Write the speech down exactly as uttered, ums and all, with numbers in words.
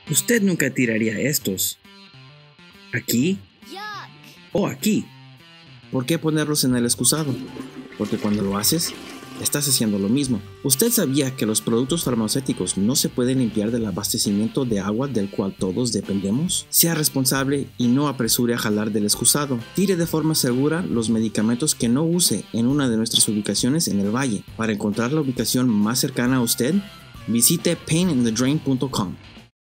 Usted nunca tiraría estos. ¿Aquí? ¿O aquí? ¿Por qué ponerlos en el excusado? Porque cuando lo haces, estás haciendo lo mismo. ¿Usted sabía que los productos farmacéuticos no se pueden limpiar del abastecimiento de agua del cual todos dependemos? Sea responsable y no apresure a jalar del excusado. Tire de forma segura los medicamentos que no use en una de nuestras ubicaciones en el valle. Para encontrar la ubicación más cercana a usted, visite pain in the drain punto com.